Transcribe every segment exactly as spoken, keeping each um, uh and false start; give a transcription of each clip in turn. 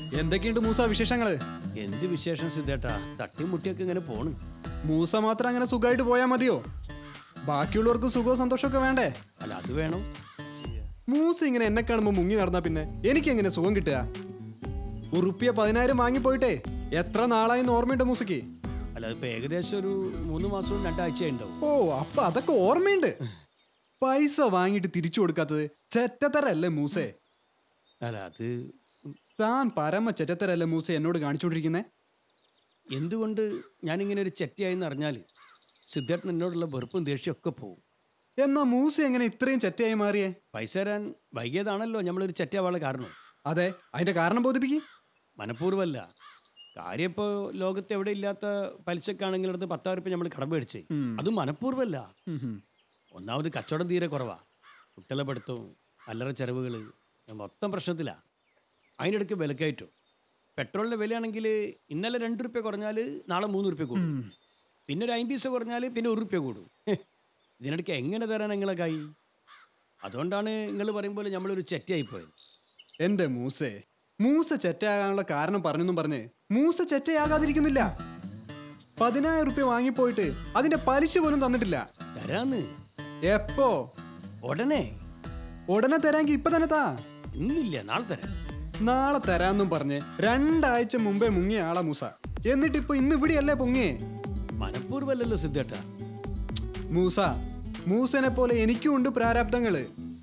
എന്തൊക്കെയുണ്ട് മൂസ വിശേഷങ്ങള്? എന്ത് വിശേഷം സിദ്ധേട്ടാ, തട്ടിയും മുട്ടിയൊക്കെ ഇങ്ങനെ പോണ്. മൂസ മാത്രം അങ്ങനെ സുഖമായിട്ട് പോയാൽ മതിയോ? ബാക്കിയുള്ളവർക്ക് സുഖവും സന്തോഷമൊക്കെ വേണ്ടേ? അല്ല അത് വേണം. മൂസ ഇങ്ങനെ എന്നെ കാണുമ്പോ മുങ്ങി നടന്നാ പിന്നെ എനിക്ക് എങ്ങനെ സുഖം കിട്ടുക? ഉറുപ്പിയ പതിനായിരം വാങ്ങിപ്പോയിട്ടേ എത്ര നാളായെന്ന് ഓർമ്മയുണ്ട് മൂസയ്ക്ക്? അല്ല അതിപ്പോ ഏകദേശം ഒരു മൂന്ന് മാസവും രണ്ടാഴ്ച ഉണ്ടാവും. ഓ അപ്പൊ അതൊക്കെ ഓർമ്മയുണ്ട്. പൈസ വാങ്ങിയിട്ട് തിരിച്ചു കൊടുക്കാത്തത് ചെറ്റത്തരല്ലേ മൂസേ? അല്ല അത് താൻ പരമ ചെറ്റത്തരല്ലേ മൂസ എന്നോട് കാണിച്ചോണ്ടിരിക്കുന്നേ? എന്തുകൊണ്ട് ഞാനിങ്ങനെ ഒരു ചെറ്റയായെന്ന് അറിഞ്ഞാൽ സിദ്ധേട്ടൻ എന്നോടുള്ള വെറുപ്പും ദേഷ്യമൊക്കെ പോവും. എന്നാ മൂസ എങ്ങനെ ഇത്രയും ചെറ്റയായി മാറിയേ? പൈസ തരാൻ വൈകിയതാണല്ലോ നമ്മളൊരു ചെറ്റയാവാനുള്ള കാരണം. അതെ, അതിന്റെ കാരണം ബോധിപ്പിക്കും. മനഃപൂർവ്വമല്ല. കാര്യം ഇപ്പോൾ ലോകത്ത് എവിടെ ഇല്ലാത്ത പലിശക്കാണെങ്കിൽ അടുത്ത് പത്തായിരം രൂപ നമ്മൾ കടം മേടിച്ചേ. അതും മനഃപൂർവ്വമല്ല. ഒന്നാമത് കച്ചവടം തീരെ കുറവാ. കുട്ടികളെ പഠിത്തവും അല്ലറ ചെലവുകൾ മൊത്തം പ്രശ്നത്തിലാണ്. അതിനിടയ്ക്ക് വിലക്കയറ്റും. പെട്രോളിൻ്റെ വിലയാണെങ്കിൽ ഇന്നലെ രണ്ട് റുപ്യ കുറഞ്ഞാൽ നാളെ മൂന്ന് റുപ്യ കൂടും. പിന്നെ ഒരു അമ്പത് പൈസ കുറഞ്ഞാൽ പിന്നെ ഒരു റുപ്യ കൂടും. ഇതിനിടയ്ക്ക് എങ്ങനെ തരാൻ നിങ്ങളെ കൈ? അതുകൊണ്ടാണ് നിങ്ങൾ പറയുമ്പോൾ നമ്മളൊരു ചെറ്റയായിപ്പോയത്. എൻ്റെ മൂസേ, മൂസ ചെറ്റയാകാനുള്ള കാരണം പറഞ്ഞെന്നും പറഞ്ഞ് മൂസ ചെറ്റയാകാതിരിക്കുന്നില്ല. പതിനായിരം റുപ്യ വാങ്ങിപ്പോയിട്ട് അതിന്റെ പലിശ പോലും തന്നിട്ടില്ല. തരാന്ന് എപ്പോ? ഉടനെ. ഉടനെ തരാങ്കി ഇപ്പൊ തന്നെ താ. ഇന്നില്ല, നാളെ തരാം. നാളെ തരാന്നും പറഞ്ഞ് രണ്ടാഴ്ച മുമ്പേ മുങ്ങിയ ആളാ മൂസ. എന്നിട്ടിപ്പൊ ഇന്ന് ഇവിടെയല്ലേ പൊങ്ങിയേ? മനഃപൂർവ്വമല്ലല്ലോ സിദ്ധേട്ടാ. മൂസ, മൂസനെ പോലെ എനിക്കും ഉണ്ട് പ്രാരാബ്ദങ്ങള്.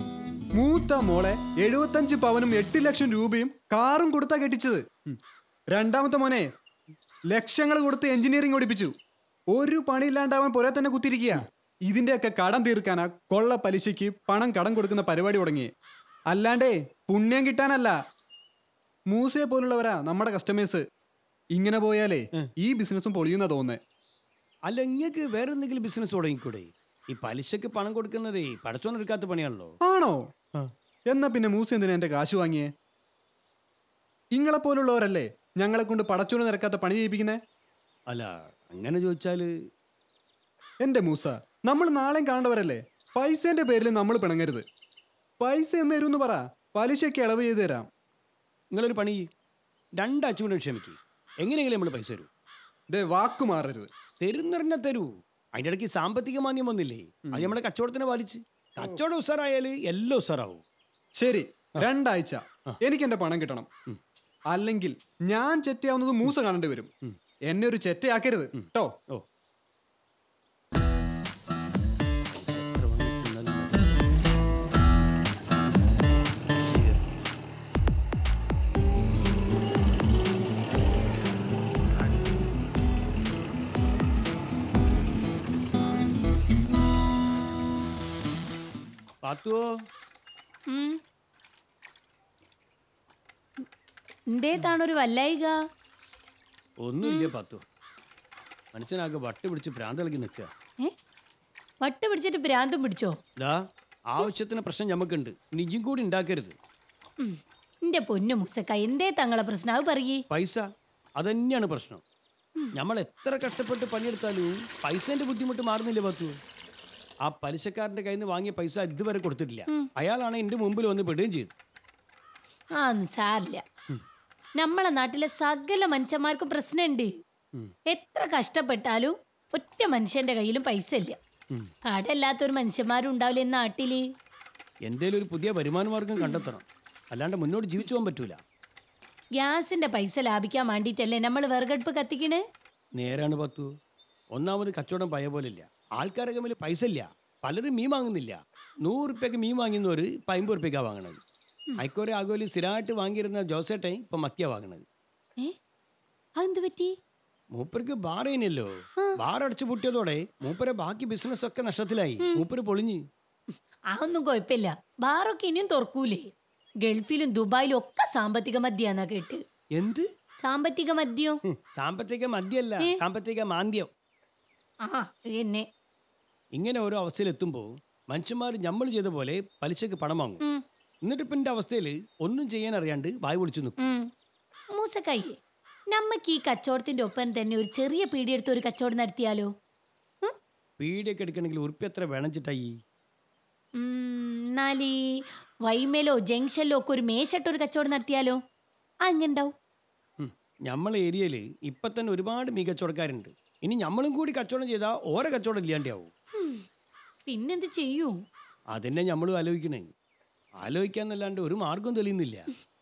മൂത്ത മോളെ എഴുപത്തഞ്ച് പവനും എട്ട് ലക്ഷം രൂപയും കാറും കൊടുത്താ കെട്ടിച്ചത്. രണ്ടാമത്തെ മോനെ ലക്ഷങ്ങൾ കൊടുത്ത് എഞ്ചിനീയറിംഗ് പഠിപ്പിച്ചു. ഒരു പണിയില്ലാണ്ടാവാൻ പുറേ തന്നെ കുത്തിരിക്കുക. ഇതിന്റെയൊക്കെ കടം തീർക്കാനാ കൊള്ള പലിശയ്ക്ക് പണം കടം കൊടുക്കുന്ന പരിപാടി തുടങ്ങി. അല്ലാണ്ടേ പുണ്യം കിട്ടാനല്ല. മൂസയെ പോലുള്ളവരാ നമ്മുടെ കസ്റ്റമേഴ്സ്. ഇങ്ങനെ പോയാലേ ഈ ബിസിനസ്സും പൊളിയുന്ന തോന്നേ. അല്ല, ഇങ്ങക്ക് വേറെ എന്തെങ്കിലും ബിസിനസ് തുടങ്ങിക്കൂടെ? ഈ പലിശക്ക് പണം കൊടുക്കുന്നതേ പടച്ചോനെടുക്കാത്ത പണിയാണല്ലോ. ആണോ? എന്നാ പിന്നെ മൂസ എന്തിനാ എന്റെ കാശ് വാങ്ങിയേ? ഇങ്ങളെ പോലുള്ളവരല്ലേ ഞങ്ങളെ കൊണ്ട് പടച്ചോന് നിരക്കാത്ത പണി ചെയ്യിപ്പിക്കുന്നേ? അല്ല അങ്ങനെ ചോദിച്ചാല് എന്റെ മൂസ, നമ്മൾ നാളെയും കാണേണ്ടവരല്ലേ. പൈസേന്റെ പേരിൽ നമ്മൾ പിണങ്ങരുത്. പൈസ എന്ന് തരുമെന്ന് പറ, പലിശയ്ക്ക് ഇളവ് ചെയ്ത് തരാം. നിങ്ങളൊരു പണി രണ്ടാഴ്ച കൊണ്ട് ക്ഷമിക്കും. എങ്ങനെയെങ്കിലും നമ്മൾ പൈസ തരൂ. ദേ വാക്കു മാറരുത്. തരുന്നറിഞ്ഞ തരൂ. അതിൻ്റെ ഇടയ്ക്ക് സാമ്പത്തിക മാന്യം വന്നില്ലേ, അത് നമ്മുടെ കച്ചവടത്തിനെ ബാധിച്ച്. കച്ചവടം ഉസാറായാൽ എല്ലാം ഉസാറാവും. ശരി, രണ്ടാഴ്ച എനിക്ക് എന്റെ പണം കിട്ടണം. അല്ലെങ്കിൽ ഞാൻ ചെറ്റയാവുന്നത് മൂസ കാണേണ്ടി വരും. എന്നെ ഒരു ചെറ്റയാക്കരുത് കേട്ടോ. ഓ പാത്തുവോ? എന്തേതാണൊരു വല്ലായിക? ഒന്നുമില്ല പാത്തു, മനുഷ്യനാകെ വട്ട് പിടിച്ച് ഭ്രാന്ത് കളിക്ക് നിൽക്കുക. വട്ട് പിടിച്ചിട്ട് ഭ്രാന്തും പിടിച്ചോ? ദാ ആവശ്യത്തിന് പ്രശ്നം ഞമ്മക്കുണ്ട്, നിജും കൂടി ഉണ്ടാക്കരുത്. എന്റെ പൊന്നു മുസക്ക, എന്തേ തങ്ങളെ പ്രശ്നം? അത് പറയേ. പൈസ അതന്നെയാണ് പ്രശ്നം. നമ്മൾ എത്ര കഷ്ടപ്പെട്ട് പണിയെടുത്താലും പൈസേന്റെ ബുദ്ധിമുട്ട് മാറുന്നില്ല പാത്തു. ആ പലിശക്കാരന്റെ കയ്യിൽ നിന്ന് വാങ്ങിയ പൈസ ഇതുവരെ കൊടുത്തിട്ടില്ല. അയാളാണ് എന്റെ മുമ്പിൽ വന്ന് പെടുകയും ചെയ്തു. ആ ഒന്നും സാരില്ല. നമ്മളെ നാട്ടിലെ സകല മനുഷ്യന്മാർക്കും പ്രശ്നമുണ്ട്. എത്ര കഷ്ടപ്പെട്ടാലും ഒറ്റ മനുഷ്യന്റെ കയ്യിലും പൈസ ഇല്ല. കടല്ലാത്തൊരു മനുഷ്യന്മാരും ഉണ്ടാവില്ല ഈ നാട്ടില്. എന്തേലും ഒരു പുതിയ വരുമാന മാർഗം കണ്ടെത്തണം, അല്ലാണ്ട് മുന്നോട്ട് ജീവിച്ചു പോകാൻ പറ്റൂല. ഗ്യാസിന്റെ പൈസ ലാഭിക്കാൻ വേണ്ടിട്ടല്ലേ നമ്മൾ വിറകടുപ്പ് കത്തിക്കണേ? നേരാണ് പത്തു. ഒന്നാമത് കച്ചവടം പഴയ പോലെ ഇല്ല. ആൾക്കാരെ കമ്മിൽ പൈസ ഇല്ല. പലരും മീൻ വാങ്ങുന്നില്ല. നൂറ് റുപ്യക്ക് മീൻ വാങ്ങുന്നവർ ഇപ്പം അമ്പത് റുപ്യക്കാണ് വാങ്ങണത്. അയക്കോരെ ആഗോലി സ്ഥിരമായിട്ട് വാങ്ങിയിരുന്ന ജോസേട്ടൻ ഇപ്പം മക്കിയാ വാങ്ങണത്. അതെന്ത് പറ്റി? മൂപ്പർക്ക് ബാർ കഴിഞ്ഞല്ലോ. ബാർ അടച്ചു പൂട്ടിയതോടെ മൂപ്പരെ ബാക്കി ബിസിനസ് ഒക്കെ നഷ്ടത്തിലായി. മൂപ്പര് പൊളിഞ്ഞ്. അതൊന്നും കുഴപ്പമില്ല, ബാറൊക്കെ ഇനിയും തുറക്കൂലേ. ഗൾഫിലും ദുബായിലും ഒക്കെ സാമ്പത്തിക മദ്യാന്നാ കേട്ട്. എന്ത് സാമ്പത്തിക മദ്യം? സാമ്പത്തിക മദ്യല്ല, സാമ്പത്തിക മാന്ദ്യം. ആ എന്നെ ഇങ്ങനെ ഓരോ അവസ്ഥയിൽ എത്തുമ്പോൾ മനുഷ്യന്മാർ നമ്മൾ ചെയ്ത പോലെ പലിശക്ക് പണം വാങ്ങും. എന്നിട്ട് ഇപ്പം എൻ്റെ അവസ്ഥയിൽ ഒന്നും ചെയ്യാൻ അറിയാണ്ട് വായ പൊളിച്ചു നിൽക്കും. മൂസക്കയ്യേ, നമ്മക്ക് ഈ കച്ചവടത്തിന്റെ ഒപ്പം തന്നെ ഒരു ചെറിയ പീടിയെടുത്ത് ഒരു കച്ചവടം നടത്തിയാലോ? പീടിയൊക്കെ എടുക്കണമെങ്കിൽ ഉറുപ്പ് എത്ര വേണച്ചിട്ടായി? എന്നാലീ വൈമേലോ ജംഗ്ഷനിലോ ഒക്കെ ഒരു മേശട്ടൊരു കച്ചവടം നടത്തിയാലോ? അങ്ങനെ ഉണ്ടാവും. നമ്മളെ ഏരിയയിൽ ഇപ്പൊ തന്നെ ഒരുപാട് മികച്ചവടക്കാരുണ്ട്. ഇനി നമ്മളും കൂടി കച്ചവടം ചെയ്താൽ ഓരോ കച്ചവടം ഇല്ലാണ്ടാവും. പിന്നെന്ത് ചെയ്യൂ? അതന്നെ നമ്മളും ആലോചിക്കണേ. ആലോചിക്കാന്നല്ലാണ്ട് ഒരു മാർഗം തെളിയുന്നില്ല.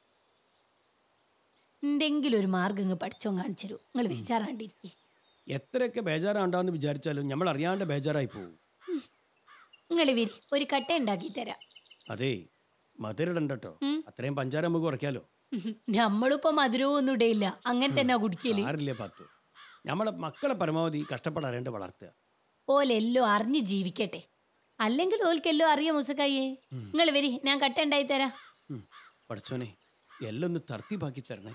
എന്തെങ്കിലും ഒരു മാർഗം ഇങ്ങ് പഠിച്ചോ കാണിച്ചു തരൂ. നിങ്ങൾ ബേജാറാണ്ടിരിക്കേ. എത്രയൊക്കെ ബേജാറാണ്ടാന്ന് വിചാരിച്ചാലും നമ്മൾ അറിയാണ്ട് ബേജാറായി പോകും. നിങ്ങൾ വരി, ഒരു കട്ട ഉണ്ടാക്കി തരാം. അതെ, മധുരടണ്ടോ, അത്രയും പഞ്ചാര നമുക്ക് കുറയ്ക്കാലോ. നമ്മളിപ്പോ മധുരവും ഒന്നും ഇടയില്ല, അങ്ങനെ തന്നെ കുടിക്കല്. ആരില്ലേ പാത്തു, നമ്മളെ മക്കളെ പരമാവധി കഷ്ടപ്പെടാണ്ട് വളർത്തുക. ഓലെല്ലോ അറിഞ്ഞ് ജീവിക്കട്ടെ, അല്ലെങ്കിൽ ഓൽക്കെല്ലോ അറിയാം മുസക്കായേ. നിങ്ങൾ വരി, ഞാൻ കട്ട ഉണ്ടായി തരാം. പഠിച്ചോനെ, എല്ലാം ഒന്ന് തർത്തിപ്പാക്കി തരണേ.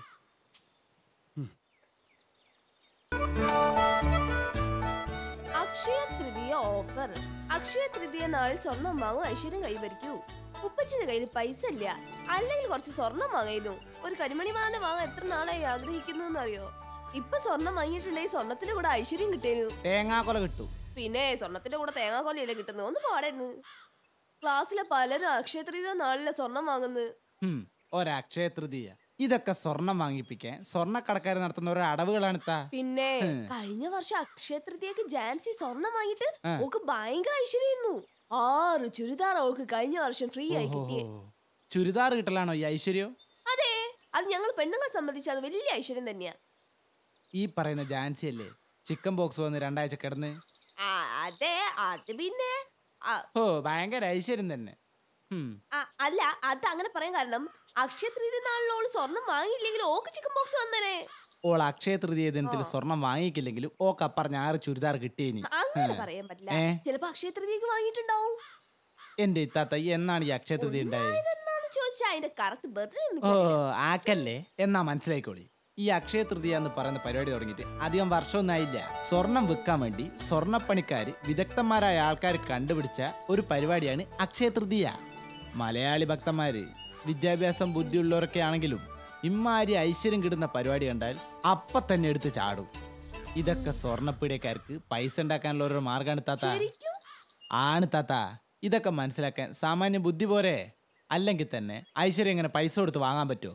അക്ഷയ തൃതീയ ഓഫർ. അക്ഷയ തൃതീയ നാളിൽ സ്വർണം വാങ്ങും, ഐശ്വര്യം കൈവരിക്കൂ. ഉപ്പച്ചിന്റെ കയ്യിൽ പൈസ ഇല്ല, അല്ലെങ്കിൽ കുറച്ച് സ്വർണം വാങ്ങിയിരുന്നു. ഒരു കരിമണി മാല വാങ്ങാൻ എത്ര നാളായി ആഗ്രഹിക്കുന്നു അറിയോ? ഇപ്പൊ സ്വർണം വാങ്ങിയിട്ടുണ്ടെങ്കിൽ സ്വർണത്തിന്റെ കൂടെ ഐശ്വര്യം കിട്ടിയിരുന്നു. തേങ്ങാക്കൊല കിട്ടും. പിന്നെ സ്വർണത്തിന്റെ കൂടെ തേങ്ങാക്കൊലയല്ലേ കിട്ടുന്നത്? ഒന്ന് പാടായിരുന്നു. ക്ലാസ്സിലെ പലരും അക്ഷയ തൃതീയ നാളിലെ സ്വർണം വാങ്ങുന്നത്. ഒരക്ഷയ തൃതീയ ഇതൊക്കെ സ്വർണം വാങ്ങിപ്പിക്കാൻ സ്വർണ്ണക്കടക്കാർ നടത്തുന്ന ഓരോ അടവുകളാണ്. പിന്നെ കഴിഞ്ഞ വർഷം അക്ഷയ തൃതീയക്ക് ജാൻസി സ്വർണം വാങ്ങിയിട്ട് ഓക്ക് ഭയങ്കര ഐശ്വര്യായിരുന്നു. ആറ് ചുരിദാർ അവൾക്ക് കഴിഞ്ഞ വർഷം ഫ്രീ ആയി കിട്ടിയേ. ചുരിദാർ കിട്ടലാണോ ഈ ഐശ്വര്യം? അതെ, അത് ഞങ്ങൾ പെണ്ണുങ്ങളെ സംബന്ധിച്ച് അത് വലിയ ഐശ്വര്യം തന്നെയാ. ഈ പറയുന്ന ജാൻസി അല്ലേ ചിക്കൻ ബോക്സ് വന്ന് രണ്ടാഴ്ച കിടന്ന്? അതെ, അത് പിന്നെ ഓ ഭയങ്കര ഐശ്വര്യം തന്നെ. അല്ല, അത് അങ്ങനെ പറയാൻ കാരണം അക്ഷയ തൃതീയ നാളിലോള് സ്വർണം വാങ്ങിയില്ലെങ്കിൽ ഓക്ക് ചിക്കൻ ബോക്സ് വന്നേ. ഓൾ അക്ഷയ തൃതീയ ദിനത്തിൽ സ്വർണം വാങ്ങിക്കില്ലെങ്കിലും ഓക്ക് അപ്പറഞ്ഞ ആറ് ചുരിദാർ കിട്ടിയേനി. അങ്ങനെ പറയാൻ പറ്റില്ല, ചിലപ്പോ അക്ഷയ തൃതീയക്ക് വാങ്ങിയിട്ടുണ്ടാവും. എന്റെ ഇത്താത്ത എന്നാണ് ഈ അക്ഷയ തൃതീയ ഉണ്ടായത്? ചോദിച്ചാ അതിന്റെ കറക്റ്റ് ബർത്ത്ഡേ ഓ ആക്കല്ലേ, എന്നാ മനസ്സിലായിക്കോളി. ഈ അക്ഷയ തൃതീയ എന്ന് പറയുന്ന പരിപാടി തുടങ്ങിയിട്ട് അധികം വർഷമൊന്നും ആയില്ല. സ്വർണം വിൽക്കാൻ വേണ്ടി സ്വർണ്ണപ്പണിക്കാര് വിദഗ്ധന്മാരായ ആൾക്കാർ കണ്ടുപിടിച്ച ഒരു പരിപാടിയാണ് അക്ഷയ തൃതീയ. മലയാളി ഭക്തന്മാര് വിദ്യാഭ്യാസം ബുദ്ധിയുള്ളവരൊക്കെ ആണെങ്കിലും ഇമ്മാരി ഐശ്വര്യം കിട്ടുന്ന പരിപാടി കണ്ടാൽ അപ്പ തന്നെ എടുത്ത് ചാടും. ഇതൊക്കെ സ്വർണ്ണപ്പീടിയക്കാർക്ക് പൈസ ഉണ്ടാക്കാനുള്ള ഓരോ മാർഗമാണ് താത്ത. ആണ് താത്ത, ഇതൊക്കെ മനസ്സിലാക്കാൻ സാമാന്യ ബുദ്ധി പോരെ. അല്ലെങ്കിൽ തന്നെ ഐശ്വര്യം ഇങ്ങനെ പൈസ കൊടുത്ത് വാങ്ങാൻ പറ്റുമോ?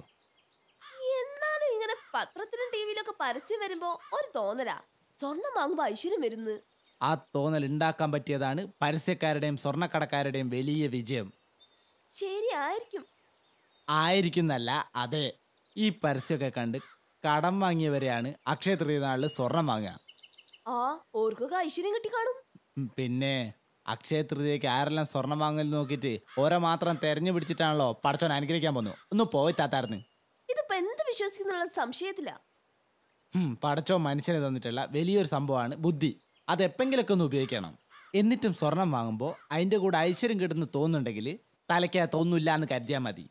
എന്നാലും ഇങ്ങനെ പത്രത്തിലും ടിവിയിലൊക്കെ പരസ്യം വരുമ്പോ ഒരു തോന്നലാ സ്വർണം വാങ്ങുമ്പോ ഐശ്വര്യം വരുന്നു. ആ തോന്നൽ ഉണ്ടാക്കാൻ പറ്റിയതാണ് പരസ്യക്കാരുടെയും സ്വർണ്ണക്കടക്കാരുടെയും വലിയ വിജയം. ശരിയായിരിക്കും. ആയിരിക്കുന്നല്ല, അതെ. ഈ പരസ്യമൊക്കെ കണ്ട് കടം വാങ്ങിയവരെയാണ് അക്ഷയ തൃതീയ നാളിൽ സ്വർണം വാങ്ങുക. ആ ഓർക്കൊക്കെ ഐശ്വര്യം കിട്ടി കാണും. പിന്നെ അക്ഷയ തൃതീയക്ക് ആരെല്ലാം സ്വർണം വാങ്ങൽ നോക്കിയിട്ട് ഓരോ മാത്രം തെരഞ്ഞു പിടിച്ചിട്ടാണല്ലോ പടച്ചോൻ അനുഗ്രഹിക്കാൻ പോന്നു. ഒന്ന് പോയി താത്താർന്ന്. ഇതിപ്പോ എന്ത് വിശ്വസിക്കുന്നുള്ള സംശയത്തില. പടച്ചോ മനുഷ്യന് തന്നിട്ടുള്ള വലിയൊരു സംഭവമാണ് ബുദ്ധി. അത് എപ്പെങ്കിലൊക്കെ ഒന്ന് ഉപയോഗിക്കണം. എന്നിട്ടും സ്വർണം വാങ്ങുമ്പോൾ അതിന്റെ കൂടെ ഐശ്വര്യം കിട്ടുന്നു തോന്നുന്നുണ്ടെങ്കിൽ തലയ്ക്കാ തോന്നില്ല എന്ന് കരുതിയാ മതി.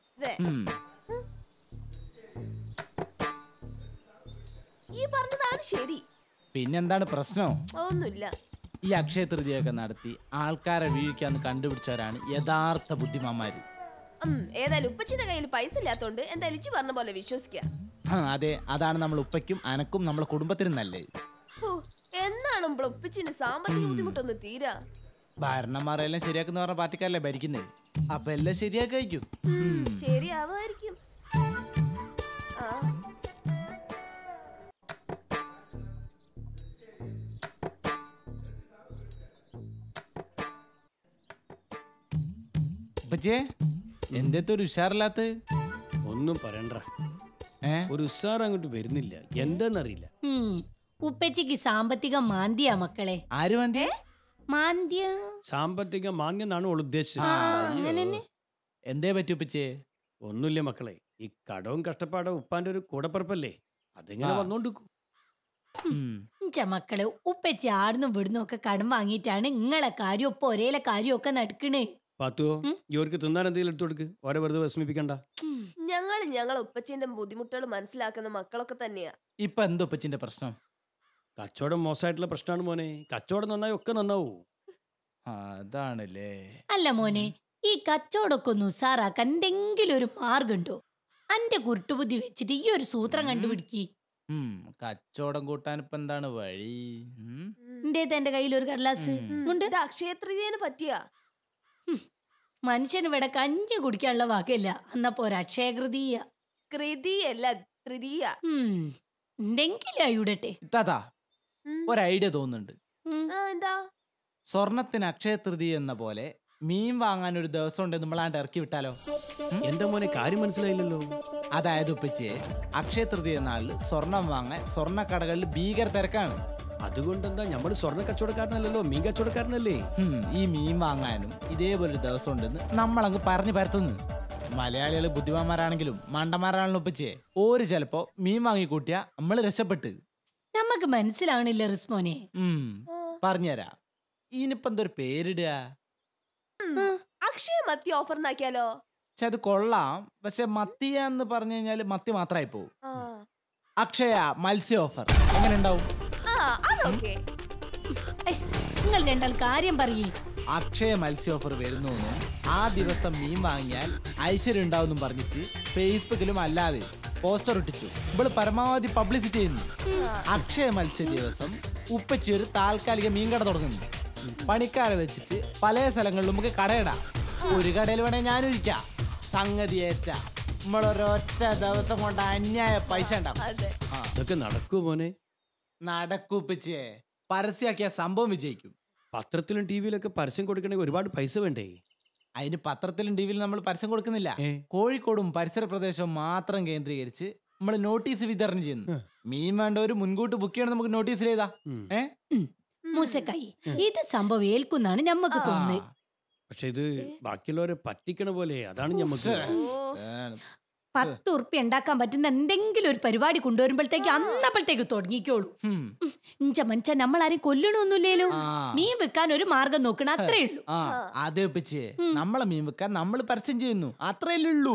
ഈ പറഞ്ഞതാണ് ശരി. പിന്നെന്താണ് പ്രശ്നം? ഒന്നുമില്ല. ഈ അക്ഷയ തൃതീയൊക്കെ നടത്തി ആൾക്കാരെ വീഴിക്കാന്ന് കണ്ടുപിടിച്ചവരാണ് യഥാർത്ഥ ബുദ്ധിമാന്മാര്. ഏതായാലും ഉപ്പച്ചിന്റെ കയ്യിൽ പൈസ ഇല്ലാത്തോണ്ട് എന്തായാലും ഇച്ചി പറഞ്ഞ പോലെ വിശ്വസിക്കുക. അതെ, അതാണ് നമ്മൾ ഉപ്പയ്ക്കും അനക്കും നമ്മളെ കുടുംബത്തിനും നല്ലത്. എന്നാണ് ഉപ്പച്ചിന്റെ സാമ്പത്തിക ബുദ്ധിമുട്ടൊന്ന് തീരാ. ഭരണന്മാരെല്ലാം ശരിയാക്കുന്ന പറഞ്ഞ പാർട്ടിക്കാരല്ലേ ഭരിക്കുന്നത്. അപ്പൊ എല്ലാം ശരിയാക്കായിരിക്കും. ശരിയാവായിരിക്കും. എന്തൊരു ഉഷാറില്ലാത്ത? ഒന്നും പറയണ്ട, ഒരു ഉഷാർ അങ്ങോട്ട് വരുന്നില്ല. എന്താന്നറിയില്ല. ഉപ്പച്ചിക്ക് സാമ്പത്തിക മാന്ദ്യാ മക്കളെ. ആര് മാന്ദ്യ? മാന്ദ്യ സാമ്പത്തിക മാന്ദ്യം എന്നാണ് ഓൾ ഉദ്ദേശിച്ചത്. എന്തേ പറ്റി ഉപ്പച്ചേ? ഒന്നുമില്ല മക്കളെ, ഈ കടവും കഷ്ടപ്പാടും ഉപ്പാന്റെ ഒരു കൂടപ്പറപ്പല്ലേ, അതെങ്ങനെ വന്നോണ്ടിരിക്കും. മക്കളെ, ഉപ്പച്ചി ആടുന്നും വിടുന്നും ഒക്കെ കടം വാങ്ങിയിട്ടാണ് ഇങ്ങളെ കാര്യം ഒപ്പം ഒരേലെ കാര്യം ഒക്കെ നടക്കണേ. പാത്തുവോ, ഇവർക്ക് തിന്നാൻ എന്തെങ്കിലും എടുത്തു കൊടുക്ക്, ഓരെ വെറുതെ വിഷമിപ്പിക്കണ്ട. ഞങ്ങൾ ഞങ്ങളെ ഉപ്പച്ചിന്റെ ബുദ്ധിമുട്ടുകൾ മനസ്സിലാക്കുന്ന മക്കളൊക്കെ തന്നെയാ. ഇപ്പൊ എന്താ ഉപ്പച്ചിന്റെ പ്രശ്നം? കച്ചവടം മോശമായിട്ടുള്ള പ്രശ്നമാണ് മോനെ. കച്ചവടം നന്നായി ഒക്കെ നന്നാവൂ. അതാണല്ലേ. അല്ല മോനെ, ഈ കച്ചവടമൊക്കെ ഒന്ന് ഉസാറാക്കാൻ എന്തെങ്കിലും ഒരു മാർഗുണ്ടോ? അന്റെ കുരുട്ടുബുദ്ധി വെച്ചിട്ട് ഈ ഒരു സൂത്രം കണ്ടുപിടിക്ക്. കച്ചവടം കൂട്ടാൻ ഇപ്പൊ എന്താണ് വഴി? എന്തേത് എന്റെ കയ്യിൽ ഒരു കടലാസ് ഉണ്ട്. അക്ഷയ തൃതീയനെ പറ്റിയാ മനുഷ്യന് ഇവിടെ കഞ്ഞി കുടിക്കാനുള്ള വാക്കല്ല. അന്നപ്പോ ഒരു അക്ഷയ കൃതീയ കൃതിയല്ല തൃതീയ. എന്തെങ്കിലും ആയിടട്ടെ. ഇത്താത്താ ഉം. ഒരു ഐഡിയ തോന്നുന്നുണ്ട്. ഉം. ആ, എന്താ? സ്വർണത്തിന് അക്ഷയ തൃതീയ എന്ന പോലെ മീൻ വാങ്ങാൻ ഒരു ദിവസം ഉണ്ട് നമ്മളാണ്ട് ഇറക്കി വിട്ടാലോ? എന്താ മോനെ കാര്യം മനസ്സിലായില്ലല്ലോ. അതായത് ഉപ്പച്ചിയെ അക്ഷയ തൃതീയ നാളിൽ സ്വർണം വാങ്ങാൻ സ്വർണ്ണ കടകളിൽ ഭീകര തിരക്കാണ്. അതുകൊണ്ടെന്താ നമ്മൾ സ്വർണ്ണ കച്ചവടക്കാരനല്ലല്ലോ, മീൻ കച്ചവടക്കാരനല്ലേ. ഉം, ഈ മീൻ വാങ്ങാനും ഇതേപോലെ ഒരു ദിവസം ഉണ്ടെന്ന് നമ്മളങ്ങ് പറഞ്ഞു പരത്തുന്നു. മലയാളികൾ ബുദ്ധിമാന്മാരാണെങ്കിലും മണ്ടന്മാരാണെങ്കിലും ഉപ്പച്ചിയെ ഓര് ചിലപ്പോ മീൻ വാങ്ങിക്കൂട്ടിയ നമ്മള് രക്ഷപ്പെട്ട്. നമുക്ക് മനസ്സിലാവണില്ല റിസ്മോനെ. ഉം പറഞ്ഞുതരാ. ഇനിയിപ്പോ എന്തൊരു പേരിടുക? അക്ഷയ മത്തി ഓഫർ എന്നാക്കിയാലോ? പക്ഷെ അത് കൊള്ളാം. പക്ഷെ മത്തിയ എന്ന് പറഞ്ഞു കഴിഞ്ഞാല് മത്തി മാത്രമായി പോവും. ആ. അക്ഷയ മത്സ്യ ഓഫർ എങ്ങനെ ഉണ്ടാവും? ആ, അതൊക്കെ. ഐസ്, നിങ്ങൾ രണ്ടാൾ കാര്യം പറയേ. അക്ഷയ മത്സ്യ ഓഫർ വരുന്നു, ആ ദിവസം മീൻ വാങ്ങിയാൽ ഐശ്വര്യം ഉണ്ടാവും പറഞ്ഞിട്ട് ഫേസ്ബുക്കിലും അല്ലാതെ പോസ്റ്റർ ഒട്ടിച്ചു. ഇവള് പരമാവധി പബ്ലിസിറ്റി ചെയ്യുന്നു. അക്ഷയ മത്സ്യ ദിവസം ഉപ്പച്ചി ഒരു താൽക്കാലിക മീൻ കട തുടങ്ങുന്നു. പണിക്കാരെ വെച്ചിട്ട് പല സ്ഥലങ്ങളിലും നമുക്ക് കടയിടാം. ഒരു കടയിൽ വേണേ ഞാനും ഇരിക്കാം. സംഗതി ഏറ്റ നമ്മളൊരൊറ്റ ദിവസം കൊണ്ട് അന്യായ പൈസ ഉണ്ടാവും. അതെ. ഇതൊക്കെ നടക്കൂ മോനെ? നടക്കുപ്പിച്ചേ. പരസ്യമാക്കിയ സംഭവം വിജയിക്കും. പത്രത്തിലും ടി വിയിലൊക്കെ പരസ്യം കൊടുക്കണമെങ്കിൽ ഒരുപാട് പൈസ വേണ്ടേ? അതിന് പത്രത്തിലും ടി വിയിലും നമ്മൾ പരസ്യം കൊടുക്കുന്നില്ല. കോഴിക്കോടും പരിസര പ്രദേശവും മാത്രം കേന്ദ്രീകരിച്ച് നമ്മൾ നോട്ടീസ് വിതരണം ചെയ്യുന്നു. മീൻ വേണ്ടവര് മുൻകൂട്ട് ബുക്ക് ചെയ്യണം. നമുക്ക് നോട്ടീസിൽ ചെയ്താ ഏ മൂസക്കായി ഇത് സംഭവം ഏൽക്കുന്നാണ് ഞമ്മക്ക് തോന്നുന്നത്. പക്ഷെ ഇത് ബാക്കിയുള്ളവരെ പറ്റിക്കണ പോലെ, അതാണ് ഞമ്മക്ക്. പത്ത് ഉറുപ്പ്യ ഉണ്ടാക്കാൻ പറ്റുന്ന എന്തെങ്കിലും ഒരു പരിപാടി കൊണ്ടുവരുമ്പോഴത്തേക്ക് അന്നപ്പോഴത്തേക്ക് തുടങ്ങിക്കോളൂ. ഇഞ്ച മനുഷ്യ നമ്മളാരും കൊല്ലണമൊന്നുമില്ലേലോ. മീൻ വെക്കാൻ ഒരു മാർഗം നോക്കണം, അത്രേ ഉള്ളൂ. ആ അതേ പിച്ചേ, നമ്മളെ മീൻ വെക്കാൻ നമ്മൾ പരസ്യം ചെയ്യുന്നു, അത്രയല്ലേ ഉള്ളൂ.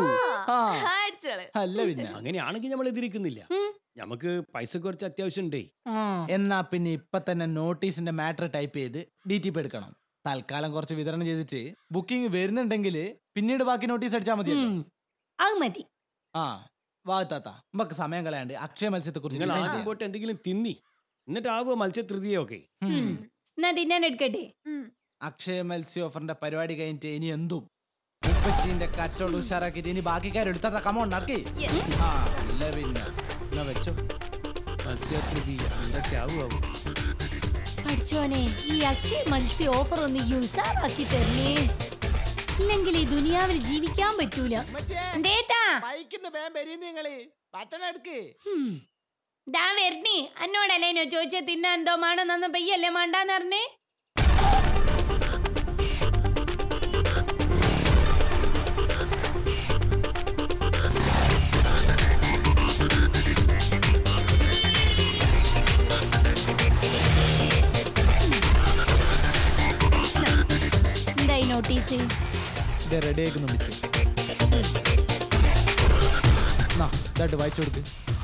അല്ല പിന്നെ അങ്ങനെയാണെങ്കിൽ നമ്മൾ എതിരിക്കുന്നില്ല. നമുക്ക് പൈസ കുറച്ച് അത്യാവശ്യം ഉണ്ടേ. എന്നാ പിന്നെ ഇപ്പൊ തന്നെ നോട്ടീസിന്റെ മാറ്റർ ടൈപ്പ് ചെയ്ത് ഡി ടി പി എടുക്കണം. തൽക്കാലം കുറച്ച് വിതരണം ചെയ്തിട്ട് ബുക്കിംഗ് വരുന്നുണ്ടെങ്കിൽ പിന്നീട് ബാക്കി നോട്ടീസ് അടിച്ചാൽ മതി. അത് മതി. ആ വാത്താത്ത നമുക്ക് സമയം കളയാണ്ട് അക്ഷയ മത്സ്യത്തെ കുറിച്ച് പോട്ട് എന്തെങ്കിലും തിന്നി എന്നിട്ടാവുക മത്സ്യ തൃതീയൊക്കെ. എന്നാ തിന്നാൻ എടുക്കട്ടെ. അക്ഷയ മത്സ്യ ഓഫറിന്റെ പരിപാടി കഴിഞ്ഞിട്ട് ഇനി എന്തും ഉപ്പച്ചീന്റെ കച്ചവടം ഉഷാറാക്കിട്ട് ഇനി ബാക്കിക്കാരെടുത്താ കമോൺ നടക്കി. അല്ല പിന്നെ എന്നാ വെച്ചോ മത്സ്യ തൃതീയ എന്തൊക്കെ ആവുമാവും. പഠിച്ചോനെ, ഈ അക്ഷയ മത്സ്യ ഓഫർ ഒന്ന് യൂസാറാക്കി തരണേ, ഇല്ലെങ്കിൽ ഈ ദുനിയാവിൽ ജീവിക്കാൻ പറ്റൂല. ദാ വരണേ, അന്നോടല്ലേനോ ചോദിച്ച തിന്നാൻ എന്തോ മാണോ നന്ന പെയ്യല്ലേ മാണ്ടാന്ന് പറഞ്ഞേ. എന്തായി നോട്ടീസ്? റെഡി ആയിക്കുന്നു വിളിച്ച് വായിച്ചു കൊടുക്ക്.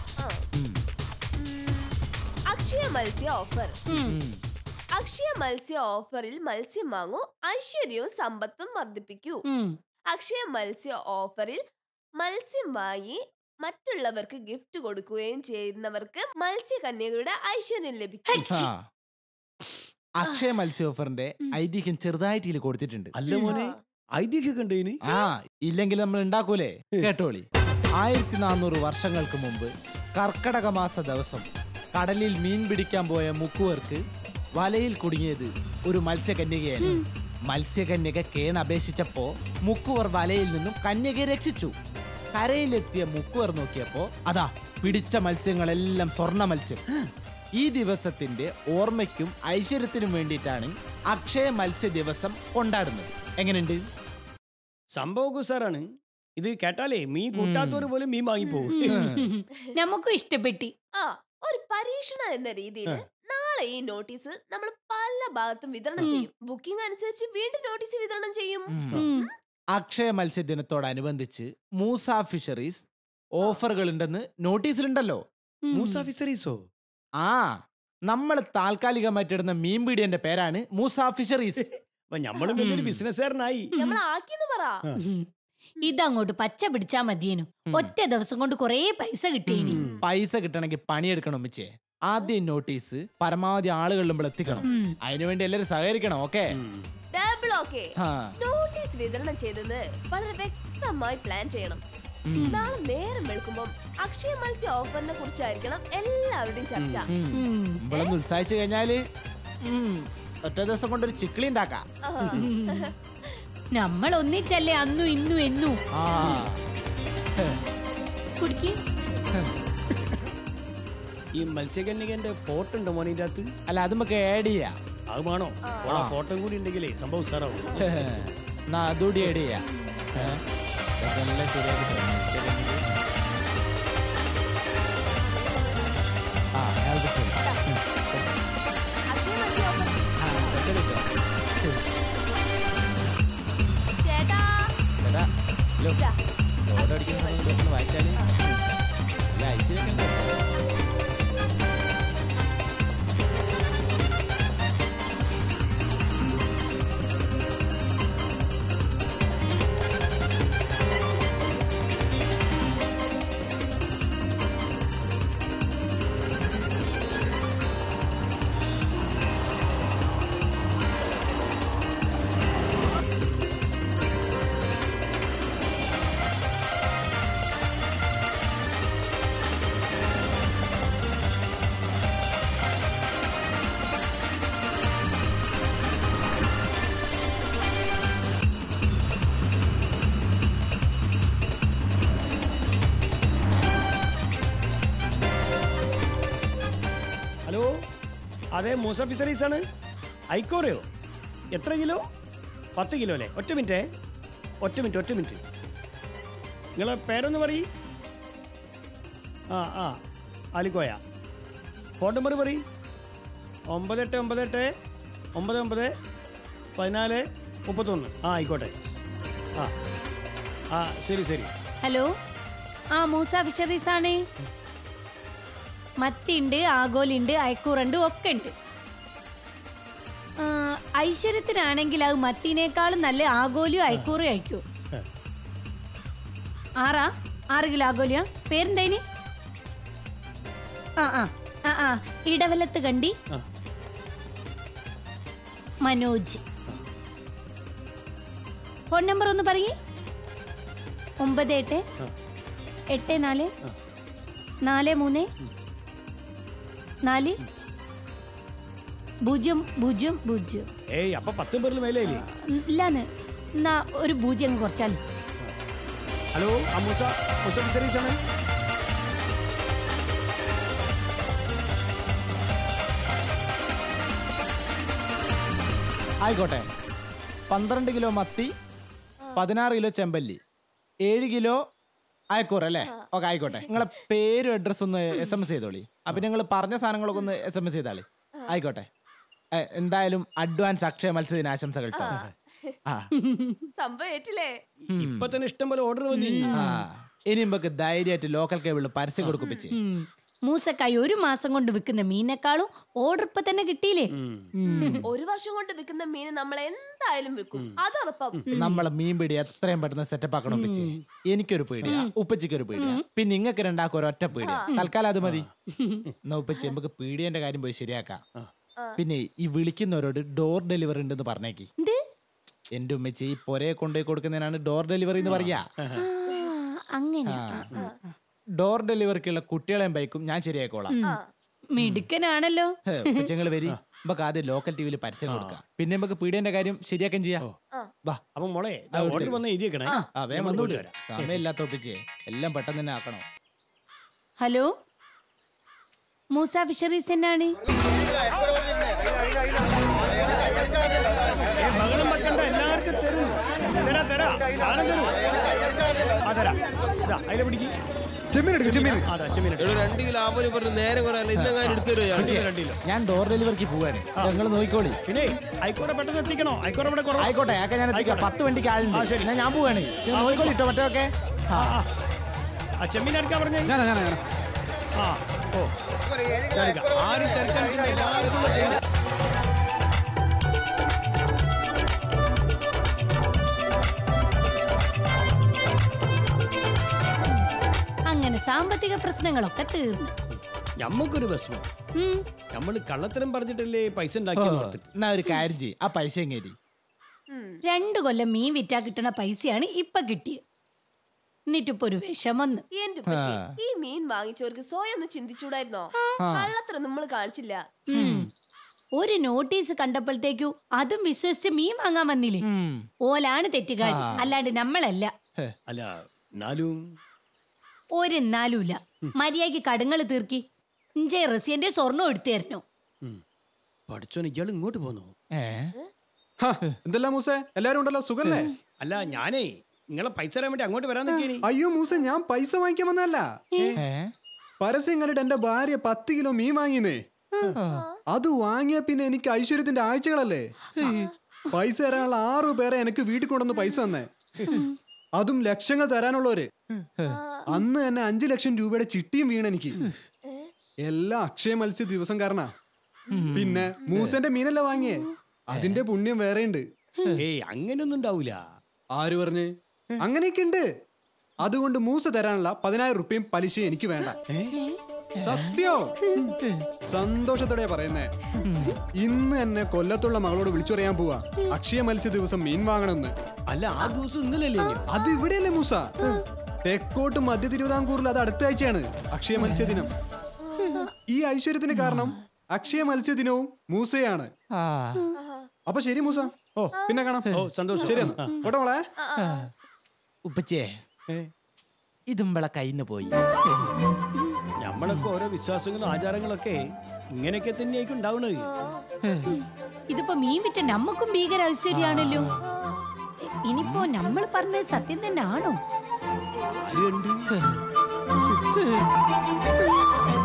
അക്ഷയ മത്സ്യ ഓഫർ. അക്ഷയ മത്സ്യ ഓഫറിൽ മത്സ്യം വാങ്ങൂ, ഐശ്വര്യവും സമ്പത്തും വർദ്ധിപ്പിക്കൂ. അക്ഷയ മത്സ്യ ഓഫറിൽ മത്സ്യം വാങ്ങി മറ്റുള്ളവർക്ക് ഗിഫ്റ്റ് കൊടുക്കുകയും ചെയ്യുന്നവർക്ക് മത്സ്യകന്യകളുടെ ഐശ്വര്യം ലഭിക്കും. അക്ഷയ മത്സ്യ ഓഫറിന്റെ ഐതിഹ്യം ചെറുതായിട്ട് ഇതിൽ കൊടുത്തിട്ടുണ്ട്. അല്ല മോനെ, ഐതിഹ്യം കണ്ടേനി? ആ ഇല്ലെങ്കിൽ നമ്മൾ ഉണ്ടാക്കൂലേ, കേട്ടോളി. ആയിരത്തി നാനൂറ് വർഷങ്ങൾക്ക് മുമ്പ് കർക്കടക മാസ ദിവസം കടലിൽ മീൻ പിടിക്കാൻ പോയ മുക്കുവർക്ക് വലയിൽ കുടുങ്ങിയത് ഒരു മത്സ്യകന്യകയാണ്. മത്സ്യകന്യക കേൺ അപേക്ഷിച്ചപ്പോ മുക്കുവർ വലയിൽ നിന്നും കന്യകയെ രക്ഷിച്ചു. കരയിലെത്തിയ മുക്കുവർ നോക്കിയപ്പോ അതാ പിടിച്ച മത്സ്യങ്ങളെല്ലാം സ്വർണ്ണ മത്സ്യം. ഈ ദിവസത്തിന്റെ ഓർമ്മയ്ക്കും ഐശ്വര്യത്തിനും വേണ്ടിയിട്ടാണ് അക്ഷയ മത്സ്യ ദിവസം കൊണ്ടാടുന്നത്. എങ്ങനെയുണ്ട് സംഭവം? സാറാണ് ഇത് കേട്ടാലേ മീൻ കൂട്ടാത്തവര് പോലും മീൻ വാങ്ങിപ്പോകും. നമുക്കും ഇഷ്ടപ്പെട്ടി. ആ ഒരു പരീക്ഷണം എന്ന രീതിയിൽ നാളെ ഈ നോട്ടീസ് നമ്മൾ പല ഭാഗത്തും വിതരണം ചെയ്യും. ബുക്കിംഗ് അനുസരിച്ച് വീണ്ടും നോട്ടീസ് വിതരണം ചെയ്യും. അക്ഷയ മത്സ്യദിനത്തോടനുബന്ധിച്ച് മൂസ ഫിഷറീസ് ഓഫറുകൾ ഉണ്ടെന്ന് നോട്ടീസിലുണ്ടല്ലോ. മൂസ ഫിഷറീസോ? ആ നമ്മൾ താൽക്കാലികമായിട്ടിടുന്ന മീൻപീടിയന്റെ പേരാണ് മൂസ ഫിഷറീസ്. നമ്മളും വലിയൊരു ബിസിനസ്സുകാരനായി. നമ്മൾ ആക്കിന്ന് പറ. ഇതങ്ങോട്ട് പച്ച പിടിച്ചാ മതിയേനു, ഒറ്റ ദിവസം കൊണ്ട് കൊറേ പൈസ കിട്ടിയേനി. പൈസ കിട്ടണമെങ്കിൽ പണിയെടുക്കണം മിച്ചേ. ആദ്യം നോട്ടീസ് പരമാവധി ആളുകളിലും എത്തിക്കണം. അതിനുവേണ്ടി എല്ലാരും സഹകരിക്കണം. Okay, double okay. നോട്ടീസ് വിതരണം ചെയ്തത് വളരെ വ്യക്തമായി പ്ലാൻ ചെയ്യണം. നാളെ നേരം വെളുക്കുമ്പോ അക്ഷയ മത്സ്യ ഓഫറിനെ കുറിച്ചായിരിക്കണം എല്ലാവരുടെയും ചർച്ച. നമ്മളൊന്ന് ഉത്സാഹിച്ചു കഴിഞ്ഞാല് ഉം, ഒറ്റ ദിവസം കൊണ്ടൊരു ചിക്കിളി ഉണ്ടാക്കാം. നമ്മൾ ഒന്നിച്ചല്ലേ അന്നും ഇന്നും എന്നും. ആ കുടിക്ക്. ഈ മത്സ്യകന്യകന്റെ ഫോട്ടോ ഉണ്ടോ മോനിന്റെ അകത്ത്? അല്ല അത് നമുക്ക് ആഡ് ചെയ്യാം. അത് വേണോ? ഫോട്ടോ കൂടി ഉണ്ടെങ്കിലേ സംഭവം സാറാവും. എന്നാ അതുകൂടി ആഡ് ചെയ്യാം. ഏ? ഇതെല്ലാം ശരിയാക്കി തരാം. മത്സ്യകന്യക. ആ അയാൾ കിട്ടും. അക്ഷയ മത്സ്യ ഓഫർ. ആ ഇതൊക്കെ കിട്ടും. ചേട്ടാ എടാ, ഹലോ. ഇതാ. ഫോട്ടോ അടിക്കുന്ന വായിച്ചാല് അല്ല ഐശ്വര്യൊക്കെ ഉണ്ട്. ഹലോ, അതെ മൂസ ഫിഷറീസ് ആണ്. ഐക്കോറയോ? എത്ര കിലോ? പത്ത് കിലോ അല്ലേ? ഒറ്റ മിനിറ്റേ, ഒറ്റ മിനിറ്റ് ഒറ്റ മിനിറ്റ്. നിങ്ങളെ പേരൊന്ന് പറയ്. ആ ആ ആലിക്കോയ. ഫോൺ നമ്പർ പറയ്. ഒമ്പത് എട്ട് ഒമ്പത് എട്ട് ഒമ്പത് ഒമ്പത് പതിനാല് മുപ്പത്തൊന്ന്. ആ ആയിക്കോട്ടെ. ആ ആ ശരി ശരി. ഹലോ, ആ മൂസ ഫിഷറീസ് ആണ്. മത്തിയുണ്ട്, ആഗോലുണ്ട്, അയക്കൂറുണ്ട്, ഒക്കെ ഉണ്ട്. ആ, ഐശ്വര്യത്തിനാണെങ്കിൽ അത് മത്തിനേക്കാളും നല്ല ആഗോലിയും അയക്കൂറും അയക്കൂ. ആറാ ആറ് കിലോ ആഗോലിയാ. പേരെന്തേനി? ആ ആ ആ ആ ഇടവലത്ത് കണ്ടി മനോജ്. ഫോൺ നമ്പർ ഒന്ന് പറയേ. ഒമ്പത് എട്ട് എട്ട് നാല് നാല് മൂന്ന് നാല് പൂജ്യം പൂജ്യം പൂജ്യം. ഏയ് അപ്പൊ പത്തും പേരിൽ മേലേലേ. ഇല്ലാന്ന് എന്നാ ഒരു പൂജ്യം അങ്ങ് കുറച്ചാല്. ഹലോ, ആ മൂസ മൂസ ഫിഷറീസ് ആണ്. ആയിക്കോട്ടെ. പന്ത്രണ്ട് കിലോ മത്തി, പതിനാറ് കിലോ ചെമ്പല്ലി, ഏഴ് കിലോ അയക്കൂറ അല്ലേ? ഓക്കെ ആയിക്കോട്ടെ. നിങ്ങളെ പേരും അഡ്രസ്സും ഒന്ന് എസ് എം എസ് ചെയ്തോളി. അപ്പൊ നിങ്ങൾ പറഞ്ഞ സാധനങ്ങളൊക്കെ ഒന്ന് എസ് എം എസ് ചെയ്താളി. ആയിക്കോട്ടെ. ഏ, എന്തായാലും അഡ്വാൻസ് അക്ഷയ മത്സ്യദിന ആശംസകൾ ട്ടോ. ആ സംഭവം ഏറ്റില്ലേ? ഇപ്പൊ തന്നെ ഇഷ്ടം പോലെ ഓർഡർ വന്നി. ആ ഇനി നമുക്ക് ധൈര്യമായിട്ട് ലോക്കൽ കേബിളിൽ പരസ്യം കൊടുപ്പിച്ച് മൂസക്കായി ഒരു മാസം കൊണ്ട് വിൽക്കുന്ന മീനേക്കാളും ഓർഡർ ഇപ്പൊ തന്നെ കിട്ടിയില്ലേ? ഒരു വർഷം കൊണ്ട് വിൽക്കുന്ന മീൻ നമ്മൾ എന്തായാലും വിൽക്കും, അതുറപ്പം. നമ്മളെ മീൻ പിടി എത്രയും പെട്ടെന്ന് സെറ്റപ്പ് ആക്കണം ഉപ്പച്ചി. എനിക്കൊരു പേടിയാ, ഉപ്പച്ചിക്ക് ഒരു പേടിയാ, പിന്നെ നിങ്ങൾക്ക് രണ്ടാക്കും ഒരൊറ്റ പേടിയാ. തൽക്കാലം അത് മതി. എന്നാ ഉപ്പച്ചി നമുക്ക് പീടിയന്റെ കാര്യം പോയി ശരിയാക്കാം. പിന്നെ ഈ വിളിക്കുന്നവരോട് ഡോർ ഡെലിവറി ഉണ്ടെന്ന് പറഞ്ഞേക്കി. എന്റെ ഉമ്മച്ചി ഈ പൊരയെ കൊണ്ടുപോയി കൊടുക്കുന്നതിനാണ് ഡോർ ഡെലിവറി എന്ന് പറയാ. അങ്ങനെ ഡോർ ഡെലിവറിക്കുള്ള കുട്ടികളെയും ബൈക്കും ഞാൻ ശരിയാക്കോളാം. മിടുക്കനാണല്ലോ. ഉപ്പച്ചങ്ങള് വരി, നമുക്ക് ആദ്യം ലോക്കൽ ടിവിയിൽ പരസ്യം കൊടുക്കാം, പിന്നെ നമുക്ക് പീടിയന്റെ കാര്യം ശരിയാക്കാൻ ചെയ്യാം. വാ. അപ്പൊ മോളെ ഓർഡർ വന്ന് എഴുതിയേക്കണേ. ആ വേഗം വന്നോളൂ. സമയമില്ലാത്ത ഒപ്പിച്ചേ എല്ലാം പെട്ടെന്ന് തന്നെ ആക്കണം. ഹലോ, മൂസ ഫിഷറീസ് എന്നാണ്? മകളും വെക്കണ്ട, എല്ലാവർക്കും തരും. തരാ തരാ സാധനം തരൂ. ആ തരാ. ഇതാ അതിലെ പിടിക്ക്. ചെമ്മീൻ എടുക്കും, ചെമ്മീൻ. അതാ ചെമ്മീൻ എടുക്ക്. രണ്ട് കിലോ ആവല് പറഞ്ഞു നേരം കുറെ ഇന്നെങ്ങാനും എടുത്തു തരുമോ? രണ്ട് കിലോ. ഞാൻ ഡോർ ഡെലിവറിക്ക് പോവാണ്, നിങ്ങൾ നോക്കിക്കോളി. പിന്നെ ഐക്കോടെ പെട്ടെന്ന് എത്തിക്കണോ? ഐക്കോടെ ഇവിടെ കുറവാ. ആയിക്കോട്ടെ, ആക്കെ ഞാൻ എത്തിക്കാം. പത്ത് വണ്ടിക്ക് ആ, ആളുണ്ട്. ശരി. എന്നാ ഞാൻ പോവാണ്. നോക്കിക്കോളി ഇട്ടോ മറ്റോ ഒക്കെ. ആ ആ. ആ ചെമ്മീൻ എടുക്കാൻ പറഞ്ഞേ. ഞാനാ ഞാനാ ഞാനാ ആ ഓ ഞാൻ എടുക്കാം. ആരും തിരക്കാൻ എല്ലാവർക്കും തരും. അങ്ങനെ സാമ്പത്തിക പ്രശ്നങ്ങളൊക്കെ തീർന്നു. ഞമ്മക്കൊരു വിഷമം. ഉം. നമ്മള് കള്ളത്തരം പറഞ്ഞിട്ടല്ലേ പൈസ ഉണ്ടാക്കി. എന്നാ ഒരു കാര്യം ചെയ്യ്, ആ പൈസ എങ്ങേരി. രണ്ടു കൊല്ലം മീൻ വിറ്റാ കിട്ടണ പൈസയാണ് ഇപ്പൊ കിട്ടിയത്. എന്നിട്ടിപ്പോ ഒരു വിഷം വന്ന്. എന്റെ ഉപ്പച്ചി, ഈ മീൻ വാങ്ങിച്ചവർക്ക് സ്വയം ഒന്ന് ചിന്തിച്ചൂടായിരുന്നോ? കള്ളത്തരം നമ്മൾ കാണിച്ചില്ല. ഉം. ഒരു നോട്ടീസ് കണ്ടപ്പോഴത്തേക്കു അതും വിശ്വസിച്ച് മീൻ വാങ്ങാൻ വന്നില്ലേ? ഓലാണ് തെറ്റുകാരി, അല്ലാണ്ട് നമ്മളല്ല. അല്ല എന്നാലും ഒരു എന്നാലുമില്ല. മര്യാദക്ക് കടങ്ങള് തീർക്കി ഇഞ്ചെ റസിയന്റെ സ്വർണ്ണം എടുത്തായിരുന്നു. പഠിച്ചോൻ ഇയാൾ ഇങ്ങോട്ട് പോന്നു. ഏ എന്തെല്ലാം മൂസേ, എല്ലാരും ഉണ്ടല്ലോ, സുഖല്ലേ? അല്ല ഞാനേ നിങ്ങളെ പൈസ തരാൻ വേണ്ടി അങ്ങോട്ട് വരാൻ നിൽക്കേനി. അയ്യോ മൂസ, ഞാൻ പൈസ വാങ്ങിക്കാൻ വന്നല്ല. പരസ്യം കണ്ടിട്ട് എന്റെ ഭാര്യ പത്ത് കിലോ മീൻ വാങ്ങിന്നേ. അത് വാങ്ങിയ പിന്നെ എനിക്ക് ഐശ്വര്യത്തിന്റെ ആഴ്ചകളല്ലേ. പൈസ തരാനുള്ള ആറു പേരെ എനിക്ക് വീട്ടിൽ കൊണ്ടുവന്ന് പൈസ തന്നേ. അതും ലക്ഷങ്ങൾ തരാനുള്ളവര്. അന്ന് തന്നെ അഞ്ചു ലക്ഷം രൂപയുടെ ചിട്ടിയും വീണെനിക്ക്. എല്ലാം അക്ഷയ മത്സ്യ ദിവസം കാരണ. പിന്നെ മൂസന്റെ മീനല്ല വാങ്ങിയേ, അതിന്റെ പുണ്യം വേറെയുണ്ട്. ഏയ് അങ്ങനെയൊന്നും ഉണ്ടാവൂല. ആര് പറഞ്ഞ്? അങ്ങനെയൊക്കെ ഉണ്ട്. അതുകൊണ്ട് മൂസ തരാനുള്ള പതിനായിരം റുപ്യയും പലിശയും എനിക്ക് വേണ്ട. സത്യോ, സന്തോഷത്തോടെ പറയുന്നേ. ഇന്ന് എന്നെ കൊല്ലത്തുള്ള മകളോട് വിളിച്ചു പറയാൻ പോവാ, അക്ഷയ മത്സ്യ ദിവസം മീൻ വാങ്ങണമെന്ന്. അല്ല ആ ദിവസം ഇന്നലല്ലേ? അത് ഇവിടെയല്ലേ മൂസ? തെക്കോട്ട് മധ്യ തിരുവിതാംകൂറിൽ അത് അടുത്ത ആഴ്ചയാണ് അക്ഷയ മത്സ്യദിനം. ഈ ഐശ്വര്യത്തിന് കാരണം അക്ഷയ മത്സ്യദിനവും മൂസയാണ്. അപ്പൊ ശരി മൂസ. ഓ പിന്നെ കാണാം. ഓ സന്തോഷം. ശരി എന്നാ പോട്ടെ മോളെ. ഉപ്പച്ചേ, ഇതുമ്പളെ കയ്യിന്ന് പോയി. നമ്മളൊക്കെ ഓരോ വിശ്വാസങ്ങളും ആചാരങ്ങളൊക്കെ ഇങ്ങനെയൊക്കെ തന്നെയായിരിക്കും ഉണ്ടാവണത്. ഇതിപ്പോ മീൻ വിറ്റ നമ്മക്കും ഭീകര ഐശ്വര്യാണല്ലോ. ഇനിയിപ്പോ നമ്മൾ പറഞ്ഞത് സത്യം തന്നെ ആണോ? ആരുണ്ട്?